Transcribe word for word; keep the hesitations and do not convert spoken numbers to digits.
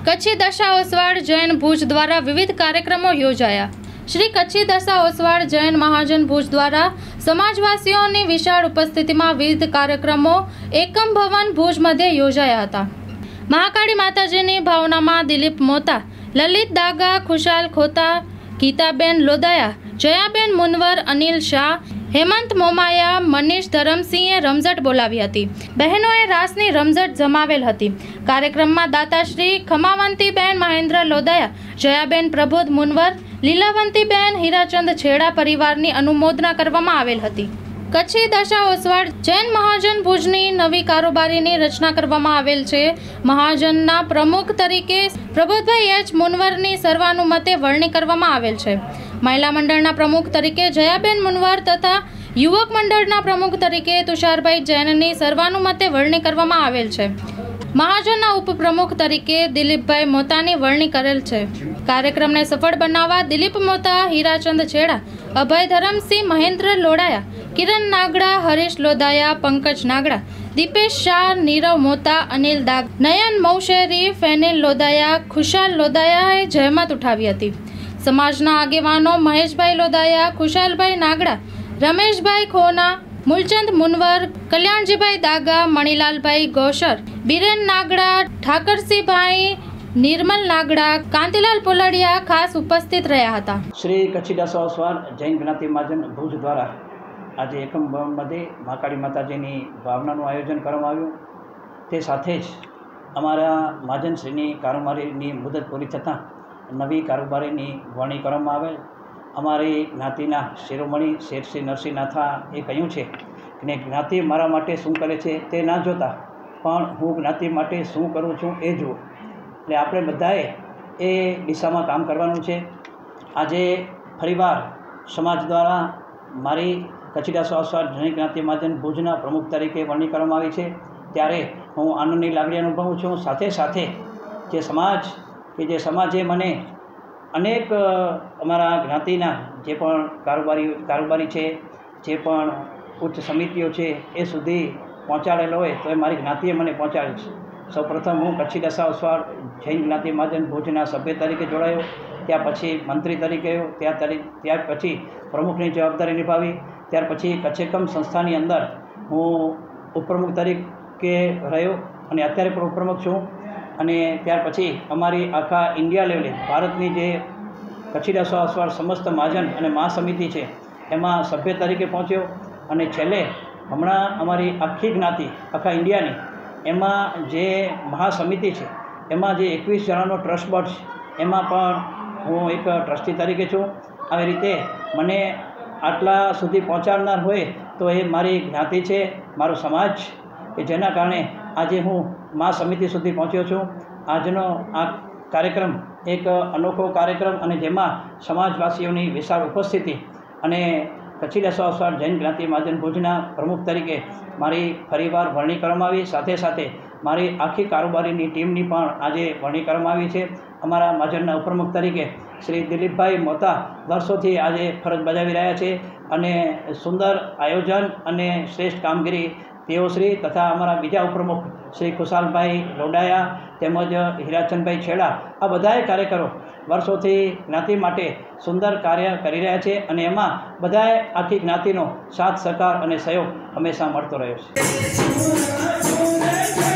કચ્છી દશા ઓસવાળ જૈન ભુજ દ્વારા વિવિધ કાર્યક્રમો યોજાયા। શ્રી કચ્છી દશા ઓસવાળ જૈન મહાજન ભુજ દ્વારા સમાજવાસીઓની વિશાળ ઉપસ્થિતિમાં વિવિધ કાર્યક્રમો એકમ ભવન ભુજ મધ્યે યોજાયા હતા। મહાકાળી માતાજીની ભાવનામાં દિલીપ મોતા, લલિત દાગા, ખુશાલ ખોતા, ગીતાબેન લોદાયા, જયાબેન મુનવર, અનિલ શાહ, હેમંત મોમાયા, મનીષ ધરમસિંહે રમઝટ બોલાવી હતી। બહેનોએ રાસની રમઝટ જમાવેલ હતી। કાર્યક્રમમાં દાતાશ્રી ખમાવંતીબેન મહેન્દ્ર લોદાયા, જયાબેન પ્રબોધ મુનવર, લીલાવંતીબેન હીરાચંદ છેડા પરિવારની અનુમોદના કરવામાં આવેલ હતી। કચ્છી દશા ઓસવાળ જૈન મહાજન ભુજની નવી કારોબારીની રચના કરવામાં આવેલ છે। મહાજનના પ્રમુખ તરીકે પ્રબોધભાઈ એચ મુનવરની સર્વાનુમતે વરણી કરવામાં આવેલ છે। મહિલા મંડળના પ્રમુખ તરીકે જયાબેન મુનવર તથા યુવક મંડળના પ્રમુખ તરીકે તુષારભાઈ જૈનની સર્વાનુમતે વરણી કરવામાં આવેલ છે। મહાજનના ઉપપ્રમુખ તરીકે દિલીપભાઈ મોતાની વરણી કરેલ છે। કાર્યક્રમને સફળ બનાવવા દિલીપ મોતા, હીરાચંદ છેડા, અભય ધરમસિંહ, મહેન્દ્ર લોડાયા, કિરણ નાગડા, હરીશ લોદાયા, પંકજ નાગડા, દીપેશ શાહ, નીરવ મોતા, અનિલ દાગ, નયન મૌશેરી, ફેનિલ લોદાયા, ખુશાલ લોદાયાએ જહેમત ઉઠાવી હતી। સમાજના આગેવાનો મહેશભાઈ લોદાયા, ખુશાલભાઈ નાગડા, રમેશભાઈ ખોના, મૂલચંદ મુનવર, કલ્યાણજીભાઈ દાગા, મણિલાલભાઈ ગોશર, બિરેન નાગડા, ઠાકરસિંહભાઈ, નિર્મલ નાગડા, કાંતિલાલ પોલડિયા ખાસ ઉપસ્થિત રહ્યા હતા। શ્રી કચ્છી દશા ઓસવાળ જૈન જ્ઞાતિ મહાજન ભુજ દ્વારા આજે એકમ ભવન મધ્યે મહાકાળી માતાજીની ભાવનાનું આયોજન કરવામાં આવ્યું। તે સાથે જ અમારા મહાજનશ્રીની કારોબારીની મુદત પૂરી થતાં નવી કારોબારીની વરણી કરવામાં આવેલ। અમારી જ્ઞાતિના શિરોમણી શેઠશ્રી નરસિંહ નાથા એ કહ્યું છે કે જ્ઞાતિ મારા માટે શું કરે છે તે ના જોતા પણ હું જ્ઞાતિ માટે શું કરું છું એ જુઓ। એટલે આપણે બધાએ એ દિશામાં કામ કરવાનું છે। આજે ફરીવાર સમાજ દ્વારા મારી કચ્છી દશા ઓસવાળ જૈન જ્ઞાતિ મહાજન ભુજના પ્રમુખ તરીકે વરણી કરવામાં આવી છે, ત્યારે હું આનંદની લાગણી અનુભવું છું। સાથે સાથે જે સમાજ કે જે સમાજે મને અનેક અમારા જ્ઞાતિના જે પણ કારોબારી કારોબારી છે, જે પણ ઉચ્ચ સમિતિઓ છે એ સુધી પહોંચાડેલો હોય તો એ મારી જ્ઞાતિએ મને પહોંચાડે છે। સૌપ્રથમ હું કચ્છી દશા ઓસવાળ જૈન જ્ઞાતિ મહાજન ભુજના સભ્ય તરીકે જોડાયો, ત્યાર પછી મંત્રી તરીકે ગયો, ત્યાર તરી ત્યાર પછી પ્રમુખની જવાબદારી નિભાવી, ત્યાર પછી કચ્છેકમ સંસ્થાની અંદર હું ઉપપ્રમુખ તરીકે રહ્યો અને અત્યારે પણ ઉપપ્રમુખ છું। અને ત્યાર પછી અમારી આખા ઇન્ડિયા લેવલે ભારતની જે કચ્છી દશા ઓસવાળ સમસ્ત મહાજન અને મહાસમિતિ છે એમાં સભ્ય તરીકે પહોંચ્યો। અને છેલ્લે હમણાં અમારી આખી જ્ઞાતિ આખા ઇન્ડિયાની એમાં જે મહાસમિતિ છે એમાં જે એકવીસ જણાનો ટ્રસ્ટ બોર્ડ છે એમાં પણ હું એક ટ્રસ્ટી તરીકે છું। આવી રીતે મને આટલા સુધી પહોંચાડનાર હોય તો એ મારી જ્ઞાતિ છે, મારો સમાજ, કે જેના કારણે આજે હું મહાસમિતિ સુધી પહોંચ્યો છું। આજનો આ કાર્યક્રમ એક અનોખો કાર્યક્રમ અને જેમાં સમાજવાસીઓની વિશાળ ઉપસ્થિતિ અને કચ્છી દશા ઓસવાળ જૈન જ્ઞાતિ મહાજન ભુજના પ્રમુખ તરીકે મારી ફરીવાર વરણી કરવામાં આવી। સાથે સાથે મારી આખી કારોબારીની ટીમની પણ આજે વરણી કરવામાં આવી છે। અમારા મહાજનના ઉપપ્રમુખ તરીકે શ્રી દિલીપભાઈ મોતા વર્ષોથી આજે ફરજ બજાવી રહ્યા છે અને સુંદર આયોજન અને શ્રેષ્ઠ કામગીરી તેઓશ્રી તથા અમારા બીજા ઉપપ્રમુખ શ્રી ખુશાલભાઈ લોડાયા તેમજ હીરાચંદભાઈ છેડા આ બધાએ કાર્યકરો વર્ષોથી જ્ઞાતિ માટે સુંદર કાર્ય કરી રહ્યા છે અને એમાં બધાએ આખી જ્ઞાતિનો સાથ સહકાર અને સહયોગ હંમેશા મળતો રહ્યો છે।